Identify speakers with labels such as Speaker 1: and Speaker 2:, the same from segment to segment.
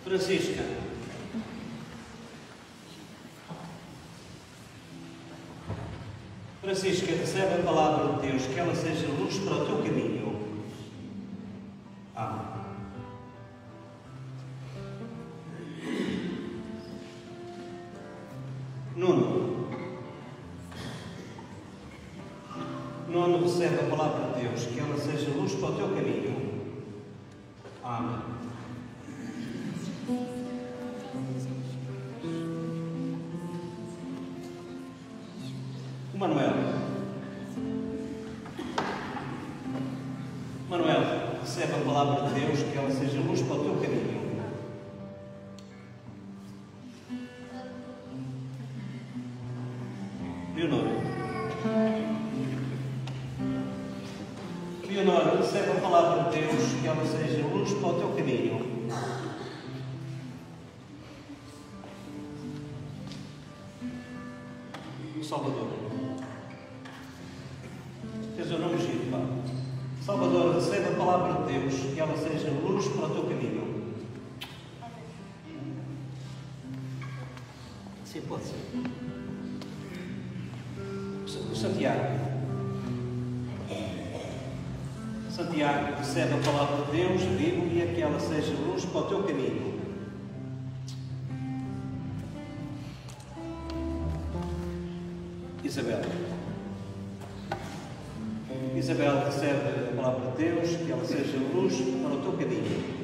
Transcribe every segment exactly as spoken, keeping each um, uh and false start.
Speaker 1: Francisca. Francisca, recebe a palavra de Deus, que ela seja luz para o teu caminho. Amém. Nuno. Nuno, recebe a palavra de Deus, que ela seja luz para o teu caminho. Amém. Manuel. Manuel, recebe a palavra de Deus, que ela seja luz para o teu caminho. Leonor. Leonor, recebe a palavra de Deus, que ela seja luz para o teu caminho. Salvador. Tens o nome giro, pá. Salvador, recebe a palavra de Deus, que ela seja luz para o teu caminho. Sim, pode ser. Santiago. Santiago, recebe a palavra de Deus, a Bíblia, que ela seja luz para o teu caminho. Isabel. Isabel, recebe a palavra de Deus, que ela seja luz para o teu caminho.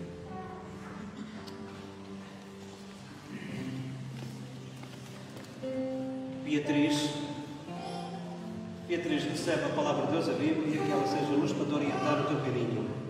Speaker 1: Beatriz. Beatriz, recebe a palavra de Deus, a Bíblia, que ela seja luz para te orientar o teu caminho.